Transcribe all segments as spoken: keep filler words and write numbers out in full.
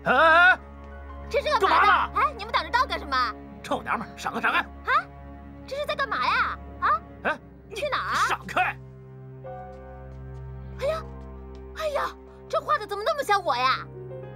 哎， 这是干干嘛嘛的？哎，你们挡着道干什么？ 臭娘们，闪开闪开！ 啊，这是在干嘛呀？啊？ 哎， 去哪儿？ 闪开！ 哎呀，哎呀，这画的怎么那么像我呀？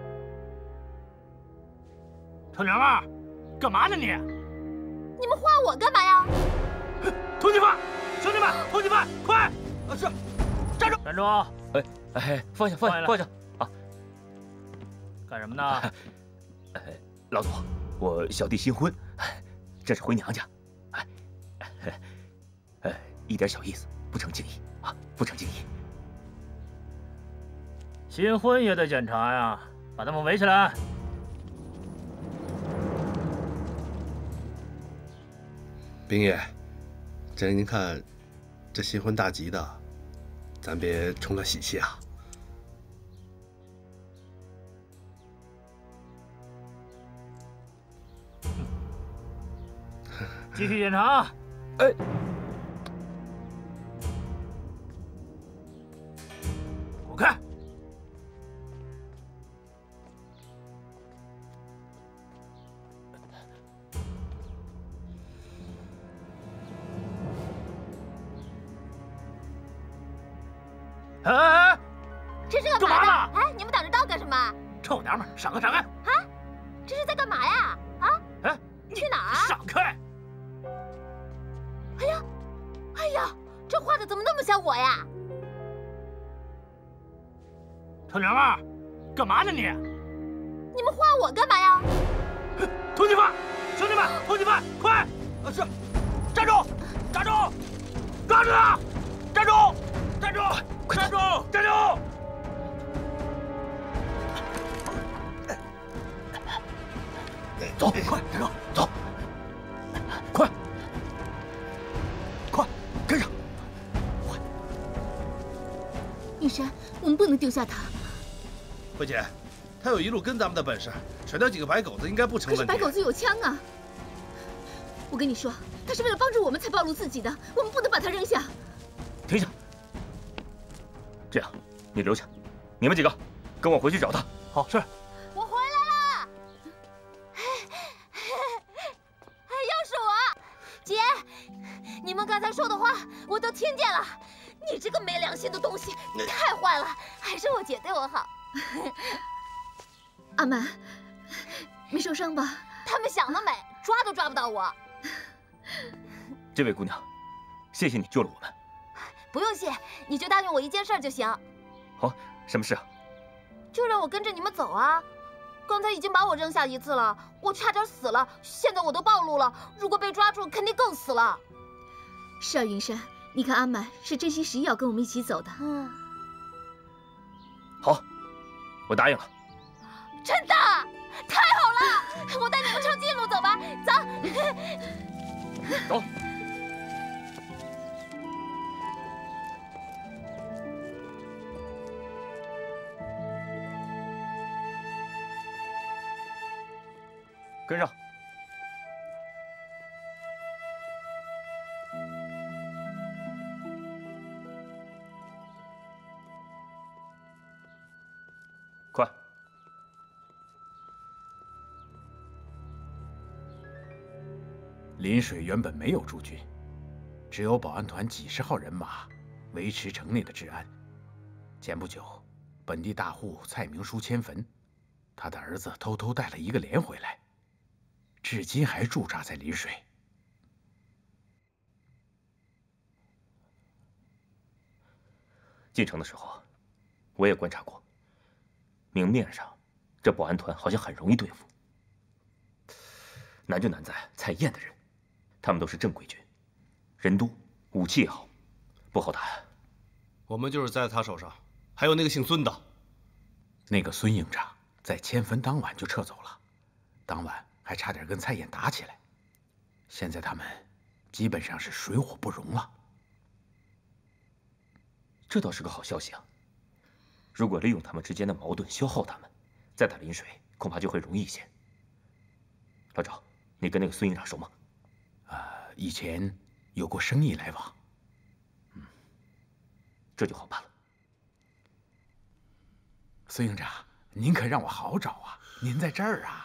臭娘们，干嘛呢你？ 你们画我干嘛呀？ 通缉犯！兄弟们，通缉犯，快！啊是，站住！站住！ 哎哎，放下放下放下啊！ 干什么呢？ 哎，老总，我小弟新婚，这是回娘家，哎哎，一点小意思，不成敬意啊，不成敬意。 新婚也得检查呀，把他们围起来。 兵爷，这您看，这新婚大吉的，咱别冲个喜气啊！ 继续检查。 哎， 滚开！哎哎哎！ 这是干嘛呢？ 哎，你们挡着道干什么？ 臭娘们，闪开闪开！ 啊，这是在干嘛呀？啊？ 哎， 去哪儿？ 闪开！ 哎呀，哎呀，这画的怎么那么像我呀？ 臭娘们，干嘛呢你？ 你们画我干嘛呀？ 通缉犯！兄弟们，通缉犯，快！啊是，站住！站住！抓住他！站住！站住！站住！站住！走，快，站住！走，快，快，跟上！快！ 玉山，我们不能丢下他。 慧姐，他有一路跟咱们的本事，甩掉几个白狗子应该不成问题。 可是白狗子有枪啊！我跟你说，他是为了帮助我们才暴露自己的，我们不能把他扔下。 停下！这样，你留下，你们几个跟我回去找他。 好，是。 我回来了。哎，又是我，姐，你们刚才说的话我都听见了。你这个没良心的东西，你太坏了，还是我姐对我好。 阿曼，没受伤吧？ 他们想得美，抓都抓不到我。 这位姑娘，谢谢你救了我们。 不用谢，你就答应我一件事就行。 好，什么事啊？ 就让我跟着你们走啊！刚才已经把我扔下一次了，我差点死了，现在我都暴露了，如果被抓住，肯定更死了。 是啊，云山，你看阿满是真心实意要跟我们一起走的。 嗯， 好，我答应了。 真的，太好了！我带你们抄近路走吧，走。 走。跟上。快。 临水原本没有驻军，只有保安团几十号人马维持城内的治安。前不久，本地大户蔡明书迁坟，他的儿子偷偷带了一个连回来，至今还驻扎在临水。 进城的时候，我也观察过，明面上这保安团好像很容易对付，难就难在蔡燕的人，他们都是正规军，人多，武器也好，不好打。 我们就是栽在他手上，还有那个姓孙的， 那个孙营长在迁坟当晚就撤走了，当晚还差点跟蔡燕打起来，现在他们基本上是水火不容了。 这倒是个好消息啊！如果利用他们之间的矛盾消耗他们，再打临水，恐怕就会容易一些。老赵，你跟那个孙营长熟吗？ 呃，以前有过生意来往。 嗯，这就好办了。 孙营长，您可让我好找啊！ 您在这儿啊？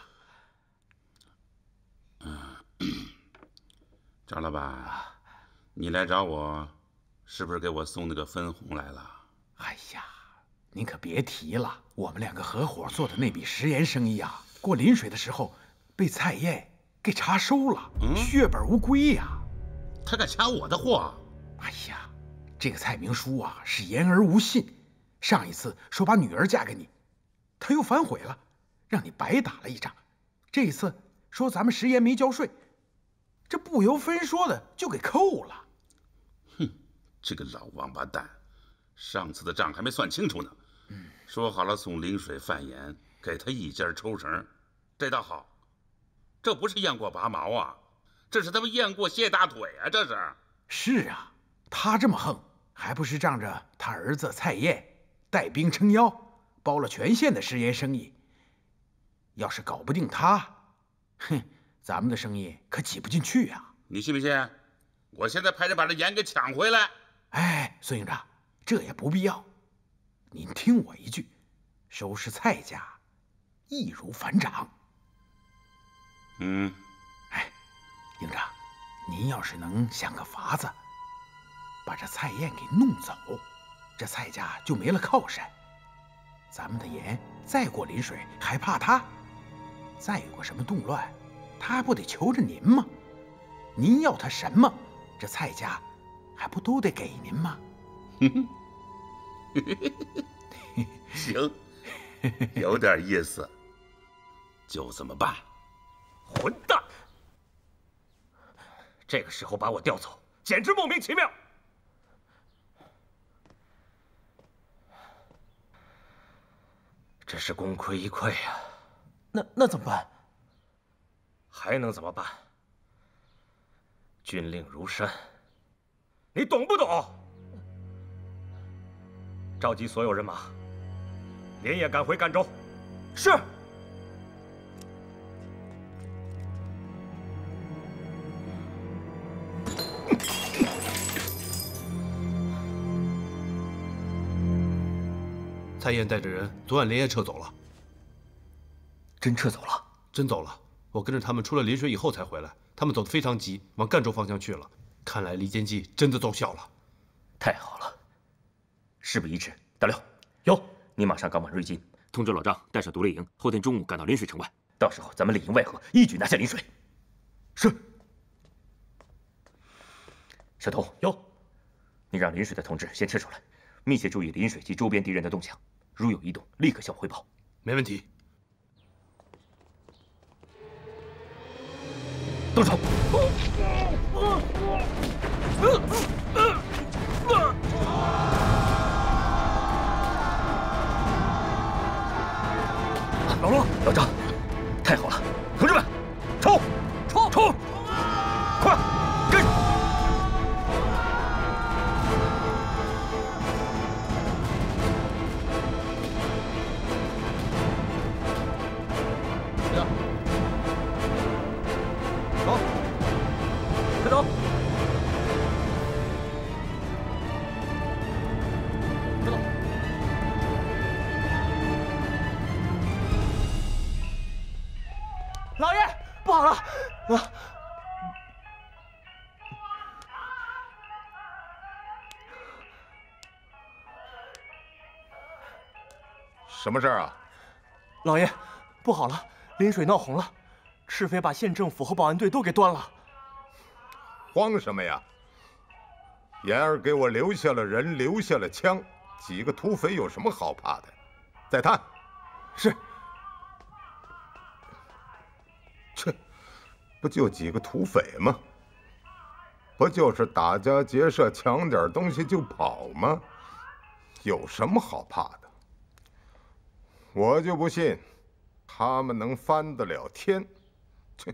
张老板，你来找我，是不是给我送那个分红来了？ 哎呀，您可别提了，我们两个合伙做的那笔食盐生意啊，过临水的时候被蔡燕给查收了，嗯、血本无归呀、啊。 他敢掐我的货？ 哎呀，这个蔡明书啊是言而无信，上一次说把女儿嫁给你，他又反悔了，让你白打了一仗。这一次说咱们食盐没交税。这不由分说的就给扣了。 哼，这个老王八蛋，上次的账还没算清楚呢。嗯，说好了送临水贩盐，给他一家抽成，这倒好，这不是雁过拔毛啊，这是他们雁过卸大腿啊！这是。 是啊，他这么横，还不是仗着他儿子蔡燕带兵撑腰，包了全县的食盐生意。要是搞不定他，哼。咱们的生意可挤不进去呀、啊！ 你信不信？我现在派人把这盐给抢回来。 哎，孙营长，这也不必要。您听我一句，收拾蔡家，易如反掌。 嗯， 哎，营长，您要是能想个法子，把这蔡燕给弄走，这蔡家就没了靠山。咱们的盐再过临水，还怕他？再有个什么动乱？他不得求着您吗？您要他什么，这蔡家还不都得给您吗？ 行，有点意思，就这么办。 混蛋！这个时候把我调走，简直莫名其妙。真是功亏一篑呀！ 那那怎么办？ 还能怎么办？军令如山，你懂不懂？召集所有人马，连夜赶回赣州。 是。 蔡燕带着人昨晚连夜撤走了。 真撤走了？ 真走了。我跟着他们出了临水以后才回来，他们走得非常急，往赣州方向去了。看来离间计真的奏效了。 太好了，事不宜迟。大刘， 有， 你马上赶往瑞金， 通知老张带上独立营，后天中午赶到临水城外。 到时候咱们里应外合，一举拿下临水。 是。 小童， 有， 你让临水的同志先撤出来，密切注意临水及周边敌人的动向，如有异动，立刻向我汇报。 没问题。 动手！ 老罗， 老张，太好了！同志们，冲！ 冲！ 冲！快，跟！ 走，快走！快走！ 老爷，不好了！啊！ 什么事儿啊？ 老爷，不好了，临水闹红了。赤匪把县政府和保安队都给端了。 慌什么呀？言儿给我留下了人，留下了枪，几个土匪有什么好怕的？再探。 是。 切，不就几个土匪吗？不就是打家劫舍，抢点东西就跑吗？有什么好怕的？我就不信，他们能翻得了天。切。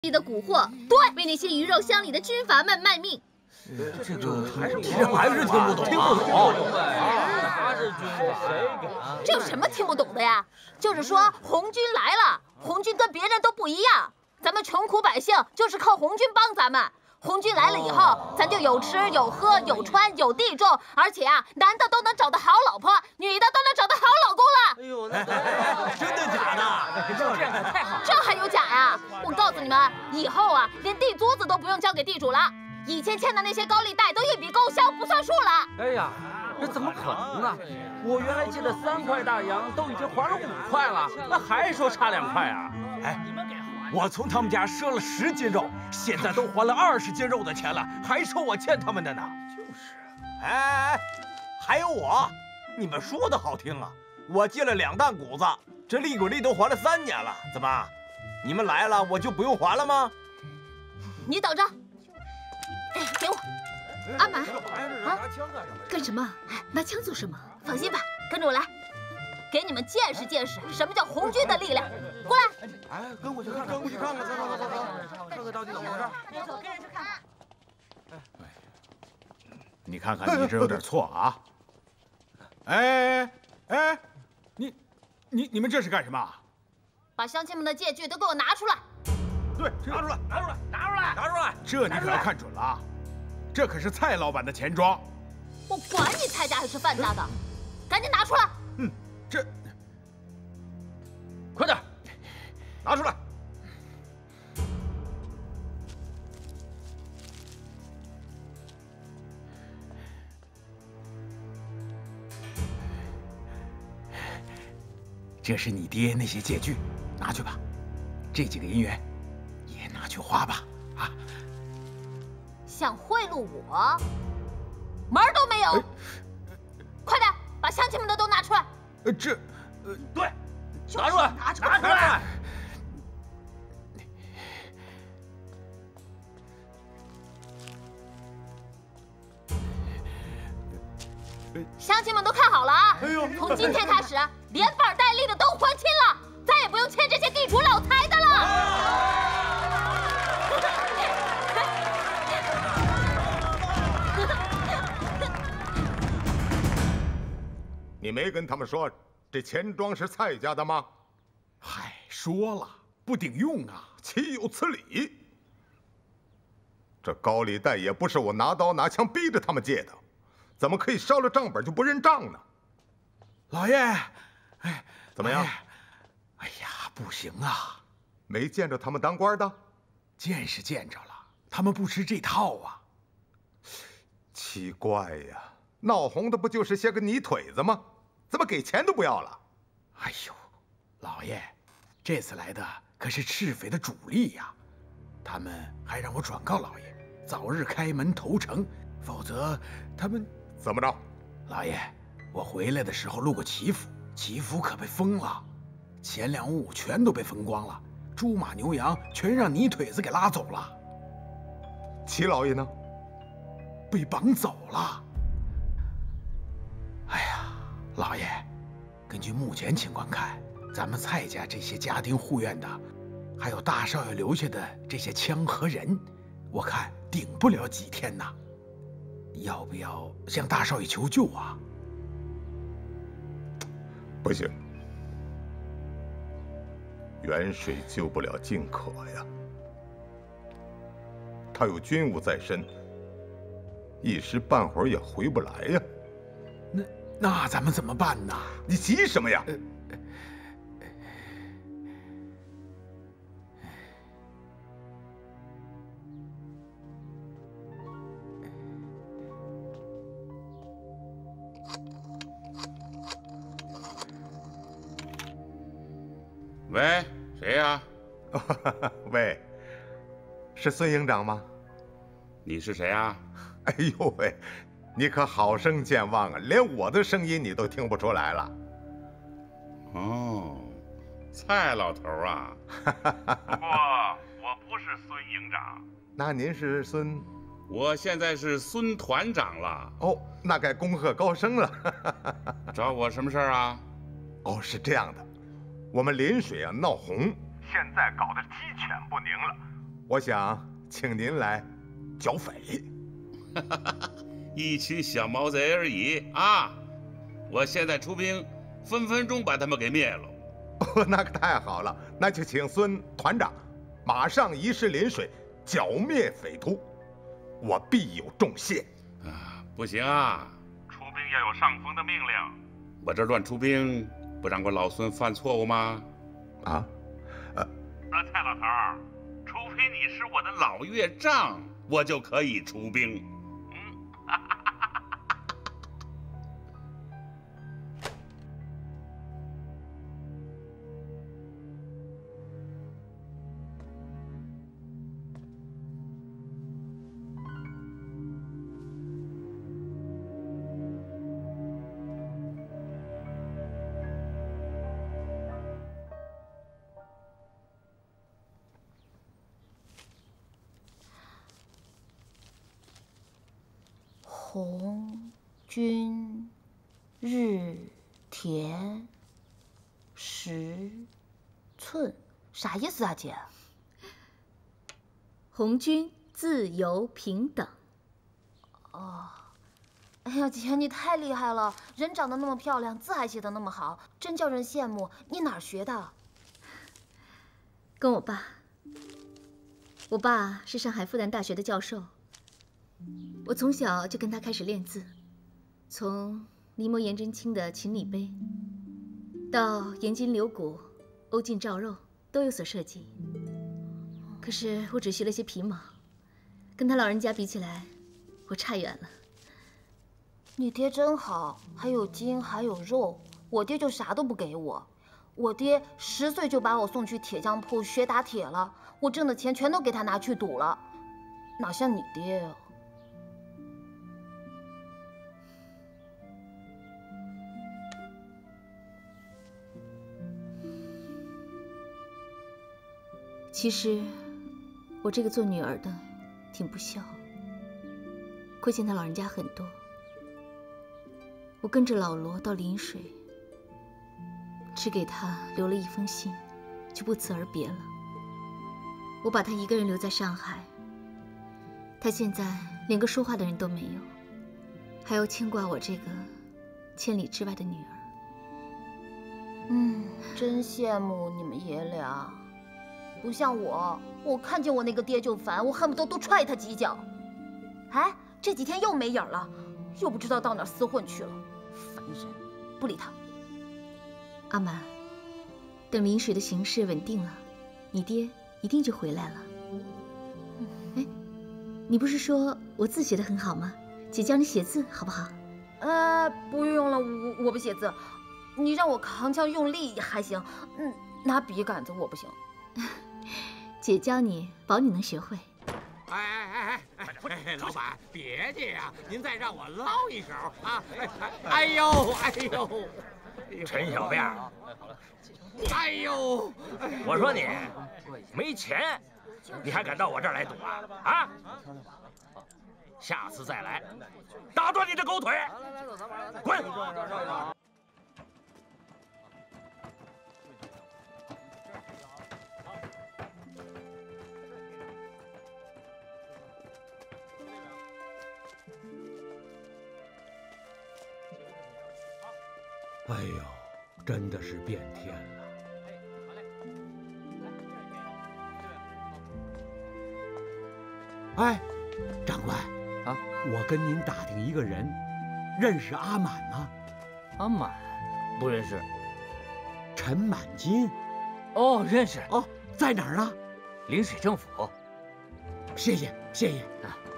地的蛊惑，对，为那些鱼肉乡里的军阀们卖命。 这就还是这还是听不懂， 听不懂。啥是军阀？谁给？ 这有什么听不懂的呀？就是说红军来了，红军跟别人都不一样，咱们穷苦百姓就是靠红军帮咱们。红军来了以后，咱就有吃有喝有穿有地种，而且啊，男的都能找到好老婆，女的都能找到好老公了。 哎呦，那真的假的？这样可太好。 这还有假呀？我告诉你们，以后啊，连地租子都不用交给地主了。以前欠的那些高利贷都一笔勾销，不算数了。 哎呀，这怎么可能啊？我原来借的三块大洋都已经还了五块了，那还说差两块啊？哎，我从他们家赊了十斤肉，现在都还了二十斤肉的钱了，还说我欠他们的呢。 就是啊。哎哎，还有我，你们说的好听啊，我借了两担谷子，这利滚利都还了三年了，怎么？你们来了我就不用还了吗？ 你等着。哎，给我。 阿满， 啊， 干什么？拿枪做什么？ 放心吧，跟着我来，给你们见识见识什么叫红军的力量。过来。 哎，跟我去看看，跟我去看看，走走走走走，这个到底怎么回事？ 别走，跟着去看。 你看看，你这有点错啊！哎哎哎，你你你们这是干什么？ 把乡亲们的借据都给我拿出来。 对， 拿出来，拿出来， 拿出来， 拿出来！ 这你可要看准了啊！这可是蔡老板的钱庄。 我管你蔡家还是范家的，赶紧拿出来！ 嗯，这快点，拿出来！ 这是你爹那些借据，拿去吧。这几个银元也拿去花吧。啊！ 想贿赂我，门儿都没有！快点，把乡亲们的都拿出来！ 呃，这， 呃，对，拿出来，拿出来，拿出来！ 乡亲们都看好了啊！哎呦，从今天开始，连本带利的都还清了，再也不用欠这些地主老财的了。 你没跟他们说这钱庄是蔡家的吗？ 嗨，说了不顶用啊！ 岂有此理！这高利贷也不是我拿刀拿枪逼着他们借的，怎么可以烧了账本就不认账呢？ 老爷，哎， 怎么样？ 哎呀，不行啊！ 没见着他们当官的？ 见是见着了，他们不吃这套啊。 奇怪呀，闹红的不就是些个泥腿子吗？怎么给钱都不要了？ 哎呦，老爷，这次来的可是赤匪的主力呀！他们还让我转告老爷，早日开门投诚，否则他们怎么着？ 老爷，我回来的时候路过齐府，齐府可被封了，钱粮物全都被分光了，猪马牛羊全让泥腿子给拉走了。 齐老爷呢？ 被绑走了。哎呀，老爷，根据目前情况看，咱们蔡家这些家丁护院的，还有大少爷留下的这些枪和人，我看顶不了几天呐。要不要向大少爷求救啊？ 不行，远水救不了近渴呀。他有军务在身，一时半会儿也回不来呀。 那那咱们怎么办呢？ 你急什么呀？呃喂，谁呀？ 喂，是孙营长吗？ 你是谁啊？ 哎呦喂，你可好生健忘啊，连我的声音你都听不出来了。 哦，蔡老头啊。 不过我不是孙营长。 那您是孙？ 我现在是孙团长了。 哦，那该恭贺高升了。 找我什么事儿啊？ 哦，是这样的。我们临水啊闹洪，现在搞得鸡犬不宁了。 我想请您来剿匪。 一群小毛贼而已啊！我现在出兵，分分钟把他们给灭了。 哦，那可太好了，那就请孙团长马上移师临水，剿灭匪徒，我必有重谢。 啊，不行啊！ 出兵要有上峰的命令。 我这乱出兵，不让我老孙犯错误吗？ 啊？呃， 啊，蔡老头儿，除非你是我的老岳丈，我就可以出兵。 红军日田十寸，啥意思啊，姐？ 红军自由平等。 哦，哎呀，姐，你太厉害了，人长得那么漂亮，字还写得那么好，真叫人羡慕。你哪儿学的？ 跟我爸。我爸是上海复旦大学的教授。我从小就跟他开始练字，从临摹颜真卿的《秦岭碑》，到颜筋柳骨、欧劲照肉，都有所涉及。可是我只学了些皮毛，跟他老人家比起来，我差远了。 你爹真好，还有筋还有肉，我爹就啥都不给我。我爹十岁就把我送去铁匠铺学打铁了，我挣的钱全都给他拿去赌了，哪像你爹呀？ 其实，我这个做女儿的挺不孝，亏欠他老人家很多。我跟着老罗到临水，只给他留了一封信，就不辞而别了。我把他一个人留在上海，他现在连个说话的人都没有，还要牵挂我这个千里之外的女儿。 嗯，真羡慕你们爷俩。不像我，我看见我那个爹就烦，我恨不得多踹他几脚。哎，这几天又没影了，又不知道到哪儿厮混去了，烦人！不理他。 阿满，等临水的形势稳定了，你爹一定就回来了。哎，你不是说我字写得很好吗？姐教你写字好不好？ 呃，不用了，我我不写字，你让我扛枪用力还行，嗯，拿笔杆子我不行。 姐教你，保你能学会。 哎哎哎哎哎，老板别介呀，您再让我捞一手啊！哎呦哎呦， 陈小辫， 哎呦， 我说你没钱，你还敢到我这儿来赌啊？啊！下次再来，打断你的狗腿！滚！ 哎呦，真的是变天了！哎，长官啊，我跟您打听一个人，认识阿满吗？ 阿满，不认识。 陈满金？ 哦，认识。 哦，在哪儿呢？ 临水政府。 谢谢，谢谢。 啊